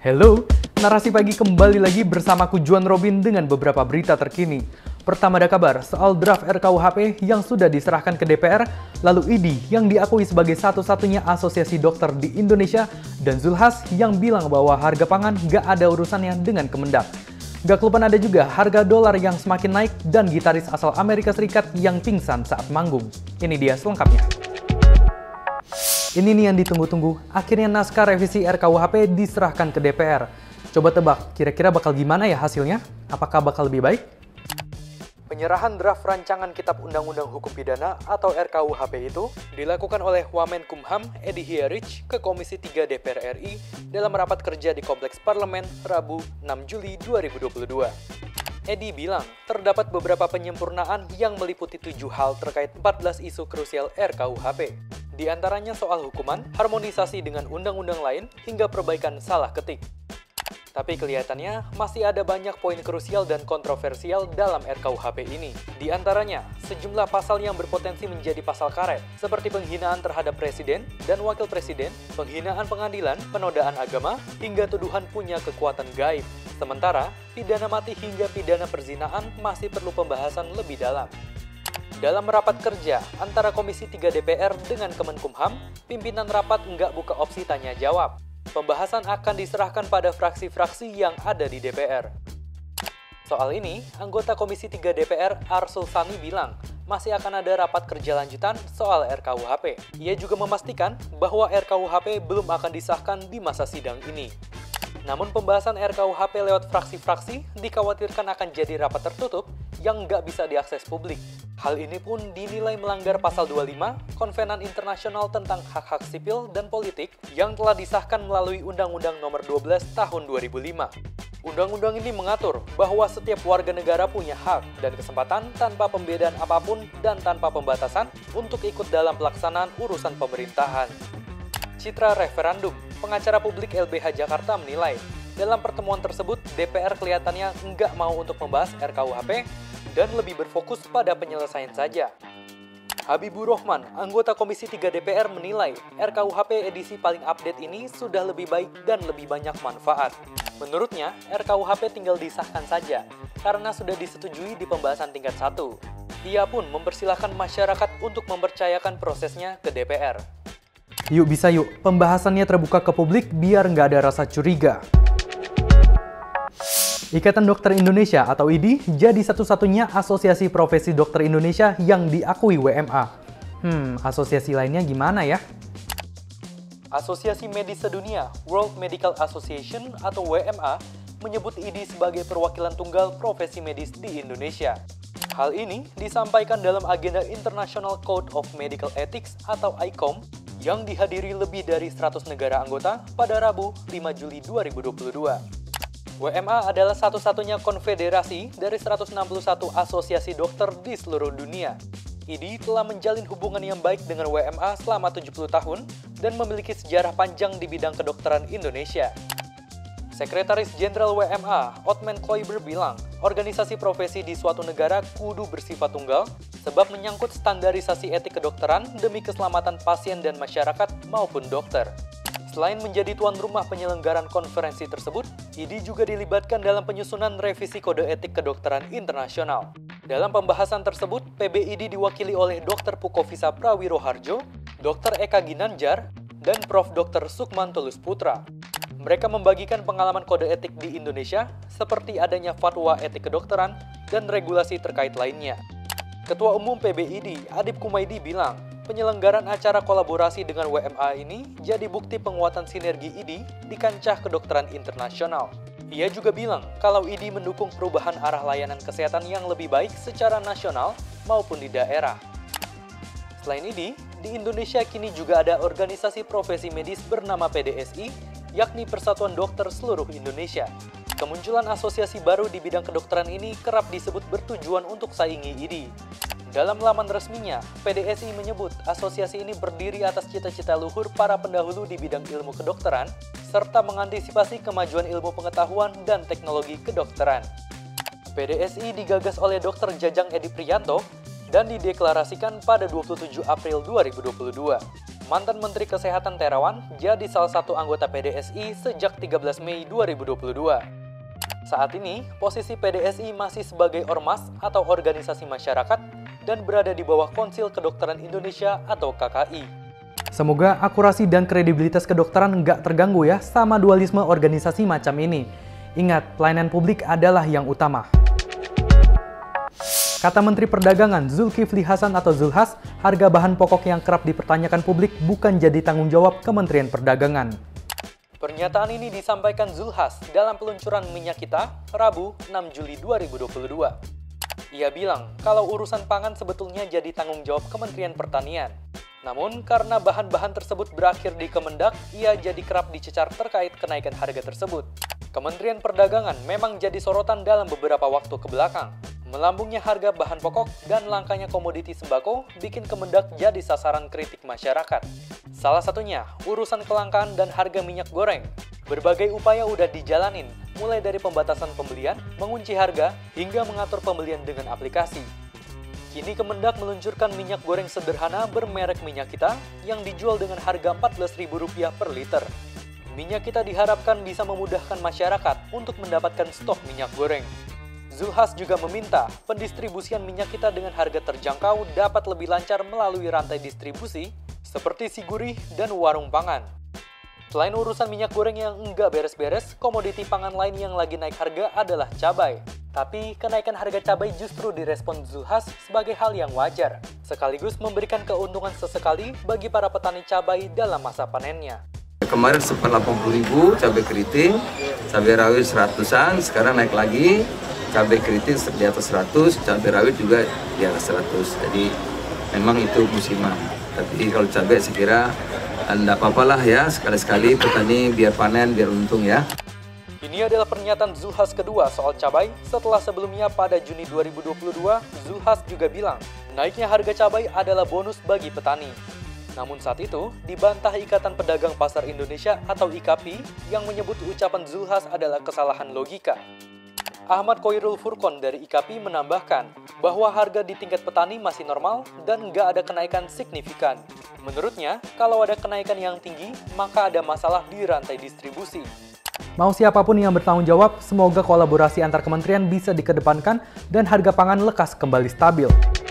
Halo, Narasi Pagi kembali lagi bersamaku Juan Robin dengan beberapa berita terkini. Pertama ada kabar soal draft RKUHP yang sudah diserahkan ke DPR, lalu IDI yang diakui sebagai satu-satunya asosiasi dokter di Indonesia, dan Zulhas yang bilang bahwa harga pangan gak ada urusannya dengan Kemendak. Gak kelupaan ada juga harga dolar yang semakin naik dan gitaris asal Amerika Serikat yang pingsan saat manggung. Ini dia selengkapnya. Ini nih yang ditunggu-tunggu, akhirnya naskah revisi RKUHP diserahkan ke DPR. Coba tebak, kira-kira bakal gimana ya hasilnya? Apakah bakal lebih baik? Penyerahan draft rancangan Kitab Undang-Undang Hukum Pidana atau RKUHP itu dilakukan oleh Wamenkumham Edi Hiarich ke Komisi 3 DPR RI dalam rapat kerja di Kompleks Parlemen Rabu 6 Juli 2022. Edi bilang, terdapat beberapa penyempurnaan yang meliputi 7 hal terkait 14 isu krusial RKUHP. Di antaranya soal hukuman, harmonisasi dengan undang-undang lain, hingga perbaikan salah ketik. Tapi kelihatannya masih ada banyak poin krusial dan kontroversial dalam RKUHP ini. Di antaranya, sejumlah pasal yang berpotensi menjadi pasal karet, seperti penghinaan terhadap presiden dan wakil presiden, penghinaan pengadilan, penodaan agama, hingga tuduhan punya kekuatan gaib. Sementara, pidana mati hingga pidana perzinaan masih perlu pembahasan lebih dalam. Dalam rapat kerja antara Komisi 3 DPR dengan Kemenkumham, pimpinan rapat nggak buka opsi tanya jawab. Pembahasan akan diserahkan pada fraksi-fraksi yang ada di DPR. Soal ini, anggota Komisi 3 DPR Arsul Sani bilang, masih akan ada rapat kerja lanjutan soal RKUHP. Ia juga memastikan bahwa RKUHP belum akan disahkan di masa sidang ini. Namun pembahasan RKUHP lewat fraksi-fraksi dikhawatirkan akan jadi rapat tertutup yang nggak bisa diakses publik. Hal ini pun dinilai melanggar pasal 25 Konvenan Internasional tentang Hak-Hak Sipil dan Politik yang telah disahkan melalui Undang-Undang Nomor 12 Tahun 2005. Undang-undang ini mengatur bahwa setiap warga negara punya hak dan kesempatan tanpa pembedaan apapun dan tanpa pembatasan untuk ikut dalam pelaksanaan urusan pemerintahan. Citra referendum, pengacara publik LBH Jakarta menilai, dalam pertemuan tersebut DPR kelihatannya enggak mau untuk membahas RKUHP dan lebih berfokus pada penyelesaian saja. Habibur Rahman, anggota Komisi 3 DPR menilai RKUHP edisi paling update ini sudah lebih baik dan lebih banyak manfaat. Menurutnya, RKUHP tinggal disahkan saja karena sudah disetujui di pembahasan tingkat 1. Ia pun mempersilahkan masyarakat untuk mempercayakan prosesnya ke DPR. Yuk bisa yuk, pembahasannya terbuka ke publik biar nggak ada rasa curiga. Ikatan Dokter Indonesia atau IDI jadi satu-satunya asosiasi profesi dokter Indonesia yang diakui WMA. Asosiasi lainnya gimana ya? Asosiasi Medis Sedunia, World Medical Association atau WMA, menyebut IDI sebagai perwakilan tunggal profesi medis di Indonesia. Hal ini disampaikan dalam agenda International Code of Medical Ethics atau ICOM yang dihadiri lebih dari 100 negara anggota pada Rabu 5 Juli 2022. WMA adalah satu-satunya konfederasi dari 161 asosiasi dokter di seluruh dunia. IDI telah menjalin hubungan yang baik dengan WMA selama 70 tahun dan memiliki sejarah panjang di bidang kedokteran Indonesia. Sekretaris Jenderal WMA, Othman Kloiber bilang, organisasi profesi di suatu negara kudu bersifat tunggal sebab menyangkut standarisasi etik kedokteran demi keselamatan pasien dan masyarakat maupun dokter. Selain menjadi tuan rumah penyelenggaran konferensi tersebut, IDI juga dilibatkan dalam penyusunan revisi Kode Etik Kedokteran Internasional. Dalam pembahasan tersebut, PBID diwakili oleh Dr. Pukofisa Prawiroharjo, Dr. Eka Ginanjar, dan Prof. Dr. Sukman Tulus Putra. Mereka membagikan pengalaman kode etik di Indonesia, seperti adanya fatwa etik kedokteran dan regulasi terkait lainnya. Ketua Umum PBID, Adip Kumaydi bilang, penyelenggaraan acara kolaborasi dengan WMA ini jadi bukti penguatan sinergi IDI di kancah kedokteran internasional. Ia juga bilang kalau IDI mendukung perubahan arah layanan kesehatan yang lebih baik secara nasional maupun di daerah. Selain IDI, di Indonesia kini juga ada organisasi profesi medis bernama PDSI, yakni Persatuan Dokter Seluruh Indonesia. Kemunculan asosiasi baru di bidang kedokteran ini kerap disebut bertujuan untuk saingi IDI. Dalam laman resminya, PDSI menyebut asosiasi ini berdiri atas cita-cita luhur para pendahulu di bidang ilmu kedokteran, serta mengantisipasi kemajuan ilmu pengetahuan dan teknologi kedokteran. PDSI digagas oleh Dr. Jajang Edi Priyanto dan dideklarasikan pada 27 April 2022. mantan Menteri Kesehatan Terawan jadi salah satu anggota PDSI sejak 13 Mei 2022. Saat ini, posisi PDSI masih sebagai ormas atau organisasi masyarakat dan berada di bawah Konsil Kedokteran Indonesia atau KKI. Semoga akurasi dan kredibilitas kedokteran nggak terganggu ya sama dualisme organisasi macam ini. Ingat, pelayanan publik adalah yang utama. Kata Menteri Perdagangan Zulkifli Hasan atau Zulhas, harga bahan pokok yang kerap dipertanyakan publik bukan jadi tanggung jawab Kementerian Perdagangan. Pernyataan ini disampaikan Zulhas dalam peluncuran minyak kita, Rabu 6 Juli 2022. Ia bilang kalau urusan pangan sebetulnya jadi tanggung jawab Kementerian Pertanian. Namun karena bahan-bahan tersebut berakhir di Kemendak, ia jadi kerap dicecar terkait kenaikan harga tersebut. Kementerian Perdagangan memang jadi sorotan dalam beberapa waktu kebelakang. Melambungnya harga bahan pokok dan langkanya komoditi sembako bikin Kemendak jadi sasaran kritik masyarakat. Salah satunya, urusan kelangkaan dan harga minyak goreng. Berbagai upaya udah dijalanin, mulai dari pembatasan pembelian, mengunci harga, hingga mengatur pembelian dengan aplikasi. Kini Kemendak meluncurkan minyak goreng sederhana bermerek Minyak Kita yang dijual dengan harga Rp14.000 per liter. Minyak Kita diharapkan bisa memudahkan masyarakat untuk mendapatkan stok minyak goreng. Zulhas juga meminta pendistribusian minyak kita dengan harga terjangkau dapat lebih lancar melalui rantai distribusi seperti Siguri dan warung pangan. Selain urusan minyak goreng yang enggak beres-beres, komoditi pangan lain yang lagi naik harga adalah cabai. Tapi kenaikan harga cabai justru direspon Zulhas sebagai hal yang wajar, sekaligus memberikan keuntungan sesekali bagi para petani cabai dalam masa panennya. Kemarin sempat 80.000 cabai keriting, cabai rawit 100-an, sekarang naik lagi. Cabai keriting di atas 100, cabai rawit juga di atas 100. Jadi memang itu musiman. Tapi kalau cabai saya kira tidak apa-apa lah ya, sekali-sekali petani biar panen, biar untung ya. Ini adalah pernyataan Zulhas kedua soal cabai setelah sebelumnya pada Juni 2022, Zulhas juga bilang naiknya harga cabai adalah bonus bagi petani. Namun saat itu, dibantah Ikatan Pedagang Pasar Indonesia atau IKAPI yang menyebut ucapan Zulhas adalah kesalahan logika. Ahmad Khoirul Furqon dari IKAPI menambahkan bahwa harga di tingkat petani masih normal dan nggak ada kenaikan signifikan. Menurutnya, kalau ada kenaikan yang tinggi, maka ada masalah di rantai distribusi. Mau siapapun yang bertanggung jawab, semoga kolaborasi antar kementerian bisa dikedepankan dan harga pangan lekas kembali stabil.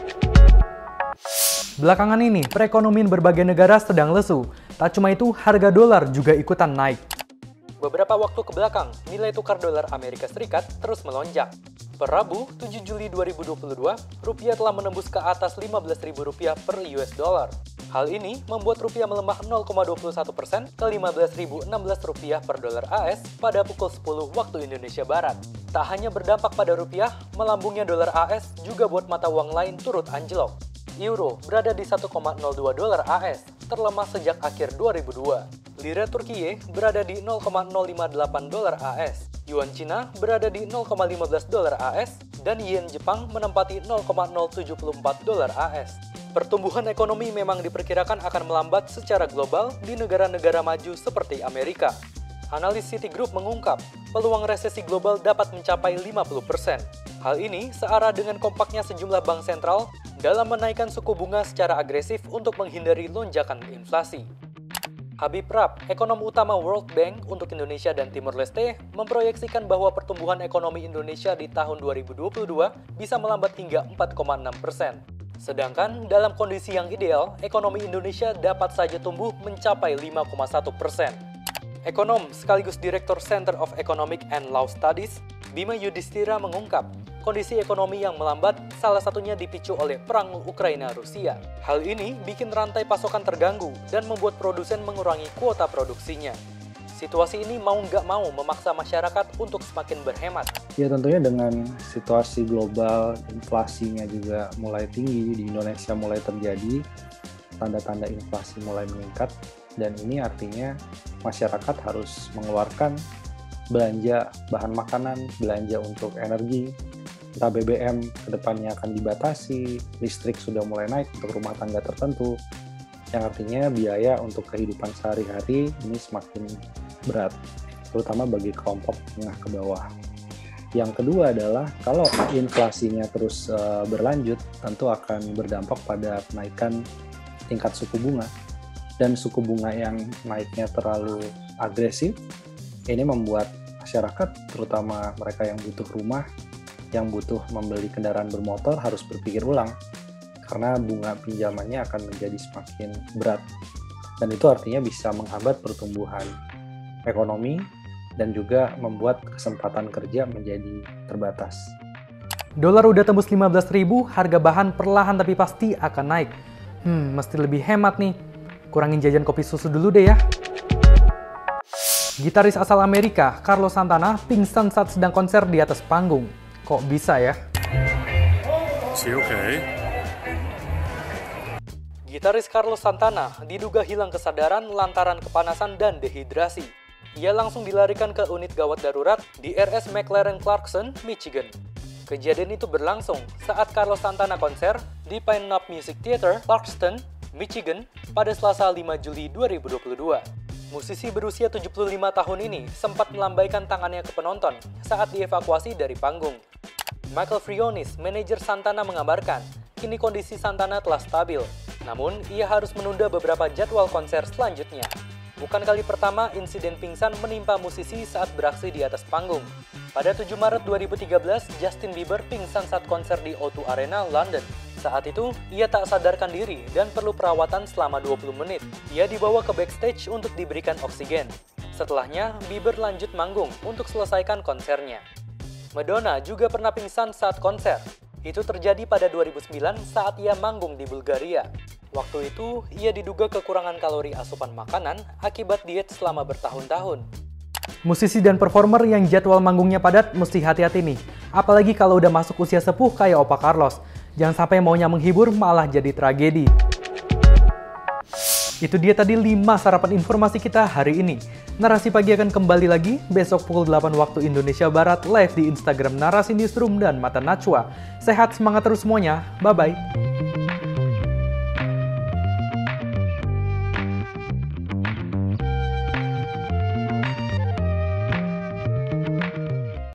Belakangan ini, perekonomian berbagai negara sedang lesu. Tak cuma itu, harga dolar juga ikutan naik. Beberapa waktu kebelakang, nilai tukar dolar Amerika Serikat terus melonjak. Per Rabu, 7 Juli 2022, rupiah telah menembus ke atas Rp15.000 per US dollar. Hal ini membuat rupiah melemah 0,21% ke Rp15.016 per dolar AS pada pukul 10 waktu Indonesia Barat. Tak hanya berdampak pada rupiah, melambungnya dolar AS juga buat mata uang lain turut anjlok. Euro berada di 1,02 dolar AS, terlemah sejak akhir 2002. Lira Turkiye berada di 0,058 dolar AS. Yuan Cina berada di 0,15 dolar AS dan yen Jepang menempati 0,074 dolar AS. Pertumbuhan ekonomi memang diperkirakan akan melambat secara global di negara-negara maju seperti Amerika. Analis Citigroup mengungkap, peluang resesi global dapat mencapai 50%. Hal ini searah dengan kompaknya sejumlah bank sentral dalam menaikkan suku bunga secara agresif untuk menghindari lonjakan inflasi. Habib Rab, ekonom utama World Bank untuk Indonesia dan Timor Leste, memproyeksikan bahwa pertumbuhan ekonomi Indonesia di tahun 2022 bisa melambat hingga 4,6%. Sedangkan dalam kondisi yang ideal, ekonomi Indonesia dapat saja tumbuh mencapai 5,1%. Ekonom sekaligus Direktur Center of Economic and Law Studies, Bima Yudhistira mengungkap, kondisi ekonomi yang melambat salah satunya dipicu oleh perang Ukraina-Rusia. Hal ini bikin rantai pasokan terganggu dan membuat produsen mengurangi kuota produksinya. Situasi ini mau nggak mau memaksa masyarakat untuk semakin berhemat. Ya tentunya dengan situasi global, inflasinya juga mulai tinggi, di Indonesia mulai terjadi, tanda-tanda inflasi mulai meningkat, dan ini artinya masyarakat harus mengeluarkan belanja bahan makanan, belanja untuk energi, entah BBM kedepannya akan dibatasi, listrik sudah mulai naik untuk rumah tangga tertentu, yang artinya biaya untuk kehidupan sehari-hari ini semakin berat, terutama bagi kelompok menengah ke bawah. Yang kedua adalah kalau inflasinya terus berlanjut, tentu akan berdampak pada kenaikan tingkat suku bunga. dan suku bunga yang naiknya terlalu agresif, ini membuat masyarakat, terutama mereka yang butuh rumah, yang butuh membeli kendaraan bermotor harus berpikir ulang, karena bunga pinjamannya akan menjadi semakin berat. Dan itu artinya bisa menghambat pertumbuhan ekonomi dan juga membuat kesempatan kerja menjadi terbatas. Dolar udah tembus 15.000, harga bahan perlahan tapi pasti akan naik. Mesti lebih hemat nih. Kurangin jajan kopi susu dulu deh ya. Gitaris asal Amerika, Carlos Santana, pingsan saat sedang konser di atas panggung. Kok bisa ya? Gitaris Carlos Santana diduga hilang kesadaran lantaran kepanasan dan dehidrasi. Ia langsung dilarikan ke unit gawat darurat di RS McLaren Clarkson, Michigan. Kejadian itu berlangsung saat Carlos Santana konser di Pine Knob Music Theater, Clarkston, Michigan pada Selasa 5 Juli 2022. Musisi berusia 75 tahun ini sempat melambaikan tangannya ke penonton saat dievakuasi dari panggung. Michael Frionis, manajer Santana mengabarkan, kini kondisi Santana telah stabil, namun ia harus menunda beberapa jadwal konser selanjutnya. Bukan kali pertama insiden pingsan menimpa musisi saat beraksi di atas panggung. Pada 7 Maret 2013, Justin Bieber pingsan saat konser di O2 Arena, London. Saat itu, ia tak sadarkan diri dan perlu perawatan selama 20 menit. Ia dibawa ke backstage untuk diberikan oksigen. Setelahnya, Bieber lanjut manggung untuk selesaikan konsernya. Madonna juga pernah pingsan saat konser. Itu terjadi pada 2009 saat ia manggung di Bulgaria. Waktu itu, ia diduga kekurangan kalori asupan makanan akibat diet selama bertahun-tahun. Musisi dan performer yang jadwal manggungnya padat mesti hati-hati nih. Apalagi kalau udah masuk usia sepuh kayak Opa Carlos. Jangan sampai maunya menghibur malah jadi tragedi. Itu dia tadi 5 sarapan informasi kita hari ini. Narasi Pagi akan kembali lagi besok pukul 8 waktu Indonesia Barat live di Instagram Narasi Newsroom dan Mata Najwa. Sehat, semangat terus semuanya. Bye-bye.